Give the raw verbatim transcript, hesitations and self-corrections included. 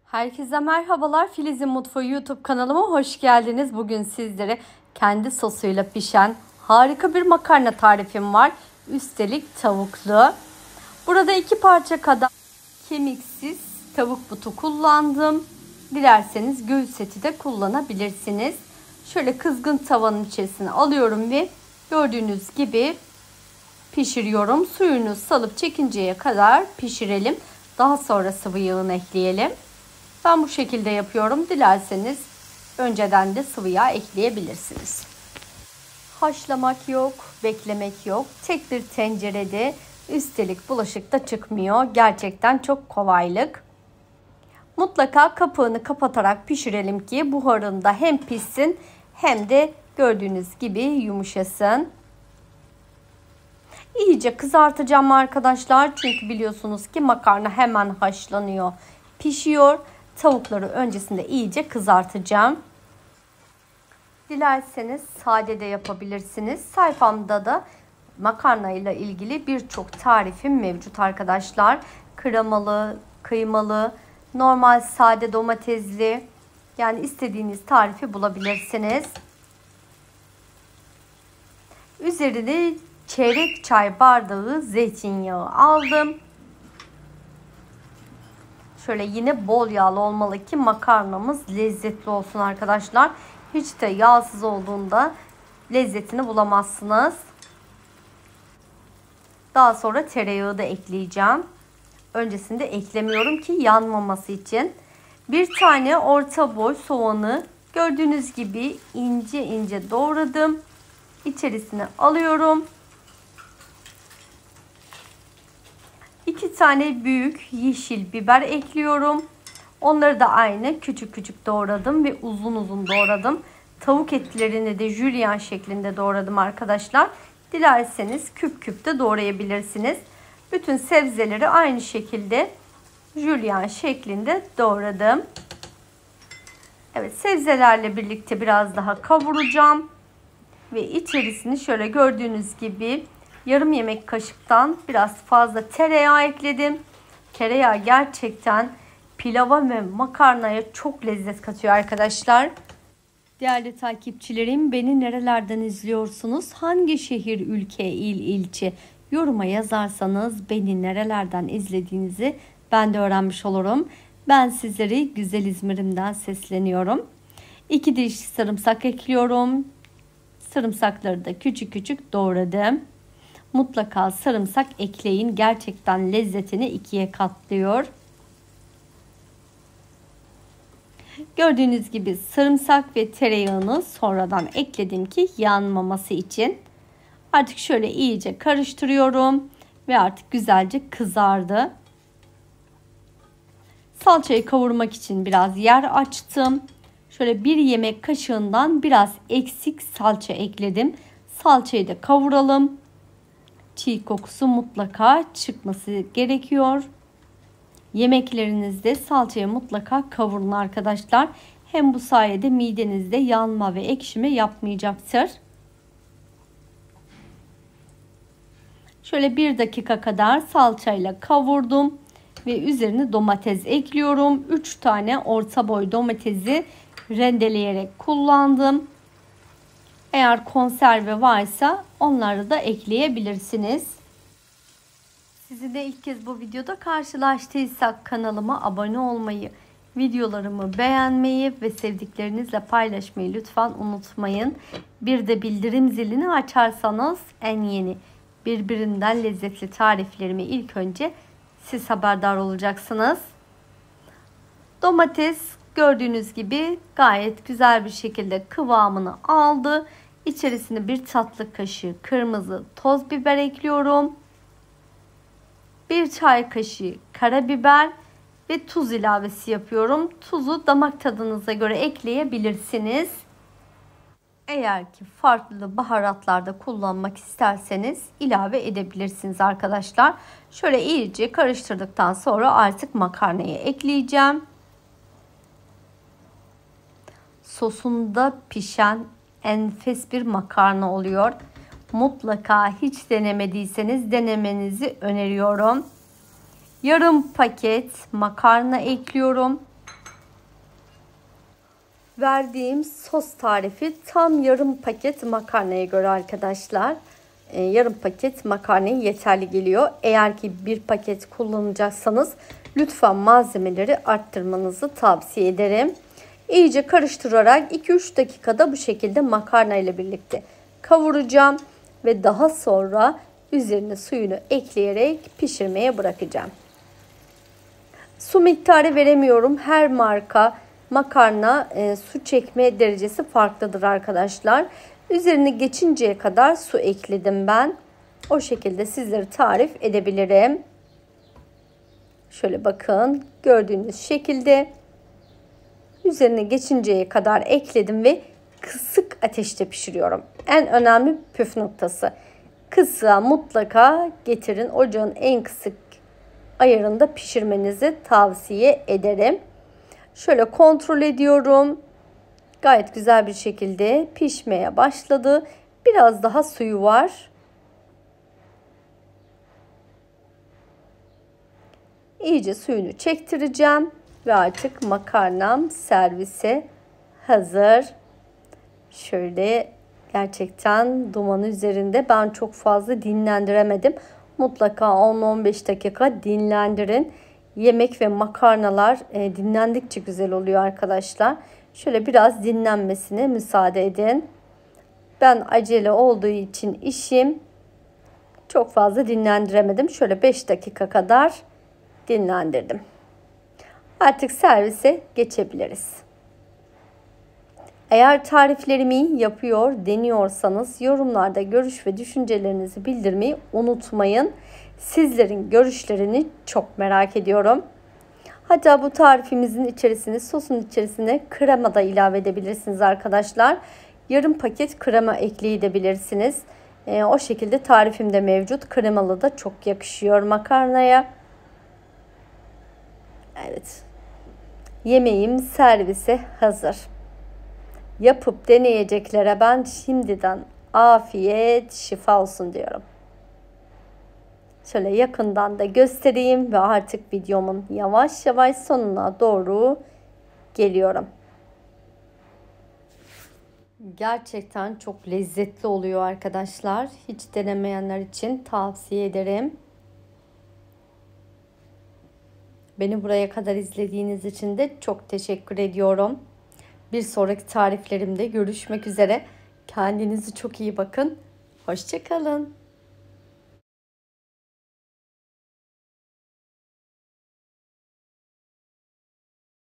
Herkese merhabalar. Filiz'in Mutfağı YouTube kanalıma hoş geldiniz. Bugün sizlere kendi sosuyla pişen harika bir makarna tarifim var. Üstelik tavuklu. Burada iki parça kadar kemiksiz tavuk butu kullandım. Dilerseniz göğüs eti de kullanabilirsiniz. Şöyle kızgın tavanın içerisine alıyorum ve gördüğünüz gibi pişiriyorum. Suyunu salıp çekinceye kadar pişirelim. Daha sonra sıvı yağını ekleyelim. Ben bu şekilde yapıyorum. Dilerseniz önceden de sıvı yağ ekleyebilirsiniz. Haşlamak yok, beklemek yok. Tek bir tencerede, üstelik bulaşık da çıkmıyor. Gerçekten çok kolaylık. Mutlaka kapağını kapatarak pişirelim ki buharında hem pişsin hem de gördüğünüz gibi yumuşasın. İyice kızartacağım arkadaşlar. Çünkü biliyorsunuz ki makarna hemen haşlanıyor, pişiyor. Tavukları öncesinde iyice kızartacağım. Dilerseniz sade de yapabilirsiniz. Sayfamda da makarna ile ilgili birçok tarifim mevcut arkadaşlar. Kremalı, kıymalı, normal sade domatesli. Yani istediğiniz tarifi bulabilirsiniz. Üzerine çeyrek çay bardağı zeytinyağı aldım. Şöyle yine bol yağlı olmalı ki makarnamız lezzetli olsun arkadaşlar. Hiç de yağsız olduğunda lezzetini bulamazsınız. Daha sonra tereyağı da ekleyeceğim. Öncesinde eklemiyorum ki yanmaması için. Bir tane orta boy soğanı gördüğünüz gibi ince ince doğradım. İçerisine alıyorum. İki tane büyük yeşil biber ekliyorum. Onları da aynı küçük küçük doğradım ve uzun uzun doğradım. Tavuk etlerini de jülyen şeklinde doğradım arkadaşlar. Dilerseniz küp küp de doğrayabilirsiniz. Bütün sebzeleri aynı şekilde jülyen şeklinde doğradım. Evet, sebzelerle birlikte biraz daha kavuracağım. Ve içerisini şöyle gördüğünüz gibi yarım yemek kaşıktan biraz fazla tereyağı ekledim. Tereyağı gerçekten pilava ve makarnaya çok lezzet katıyor arkadaşlar. Değerli takipçilerim, beni nerelerden izliyorsunuz? Hangi şehir, ülke, il, ilçe? Yoruma yazarsanız beni nerelerden izlediğinizi ben de öğrenmiş olurum. Ben sizleri güzel İzmir'imden sesleniyorum. iki diş sarımsak ekliyorum. Sarımsakları da küçük küçük doğradım. Mutlaka sarımsak ekleyin. Gerçekten lezzetini ikiye katlıyor. Gördüğünüz gibi sarımsak ve tereyağını sonradan ekledim ki yanmaması için. Artık şöyle iyice karıştırıyorum. Ve artık güzelce kızardı. Salçayı kavurmak için biraz yer açtım. Şöyle bir yemek kaşığından biraz eksik salça ekledim. Salçayı da kavuralım. Çiğ kokusu mutlaka çıkması gerekiyor. Yemeklerinizde salçayı mutlaka kavurun arkadaşlar. Hem bu sayede midenizde yanma ve ekşime yapmayacaktır. Şöyle bir dakika kadar salçayla kavurdum. Ve üzerine domates ekliyorum. üç tane orta boy domatesi rendeleyerek kullandım. Eğer konserve varsa onları da ekleyebilirsiniz. Sizi de ilk kez bu videoda karşılaştıysak kanalıma abone olmayı, videolarımı beğenmeyi ve sevdiklerinizle paylaşmayı lütfen unutmayın. Bir de bildirim zilini açarsanız en yeni birbirinden lezzetli tariflerimi ilk önce siz haberdar olacaksınız. Domates gördüğünüz gibi gayet güzel bir şekilde kıvamını aldı. İçerisine bir tatlı kaşığı kırmızı toz biber ekliyorum. Bir çay kaşığı karabiber ve tuz ilavesi yapıyorum. Tuzu damak tadınıza göre ekleyebilirsiniz. Eğer ki farklı baharatlarda kullanmak isterseniz ilave edebilirsiniz arkadaşlar. Şöyle iyice karıştırdıktan sonra artık makarnayı ekleyeceğim. Sosunda pişen enfes bir makarna oluyor. Mutlaka hiç denemediyseniz denemenizi öneriyorum. Yarım paket makarna ekliyorum. Verdiğim sos tarifi tam yarım paket makarnaya göre arkadaşlar. Ee, yarım paket makarnaya yeterli geliyor. Eğer ki bir paket kullanacaksanız lütfen malzemeleri arttırmanızı tavsiye ederim. İyice karıştırarak iki üç dakikada bu şekilde makarna ile birlikte kavuracağım. Ve daha sonra üzerine suyunu ekleyerek pişirmeye bırakacağım. Su miktarı veremiyorum. Her marka makarna e, su çekme derecesi farklıdır arkadaşlar. Üzerine geçinceye kadar su ekledim ben. O şekilde sizlere tarif edebilirim. Şöyle bakın, gördüğünüz şekilde üzerine geçinceye kadar ekledim ve kısık ateşte pişiriyorum. En önemli püf noktası. Kısığa mutlaka getirin. Ocağın en kısık ayarında pişirmenizi tavsiye ederim. Şöyle kontrol ediyorum. Gayet güzel bir şekilde pişmeye başladı. Biraz daha suyu var. İyice suyunu çektireceğim. Ve artık makarnam servise hazır. Şöyle gerçekten dumanı üzerinde, ben çok fazla dinlendiremedim. Mutlaka on on beş dakika dinlendirin. Yemek ve makarnalar e, dinlendikçe güzel oluyor arkadaşlar. Şöyle biraz dinlenmesine müsaade edin. Ben acele olduğu için işim çok fazla dinlendiremedim. Şöyle beş dakika kadar dinlendirdim. Artık servise geçebiliriz. Eğer tariflerimi yapıyor, deniyorsanız yorumlarda görüş ve düşüncelerinizi bildirmeyi unutmayın. Sizlerin görüşlerini çok merak ediyorum. Hatta bu tarifimizin içerisine, sosun içerisine krema da ilave edebilirsiniz arkadaşlar. Yarım paket krema ekleyebilirsiniz. E, o şekilde tarifim de mevcut. Kremalı da çok yakışıyor makarnaya. Evet. Yemeğim servise hazır. Yapıp deneyeceklere ben şimdiden afiyet şifa olsun diyorum. Şöyle yakından da göstereyim ve artık videomun yavaş yavaş sonuna doğru geliyorum. Gerçekten çok lezzetli oluyor arkadaşlar. Hiç denemeyenler için tavsiye ederim. Beni buraya kadar izlediğiniz için de çok teşekkür ediyorum. Bir sonraki tariflerimde görüşmek üzere. Kendinize çok iyi bakın. Hoşça kalın.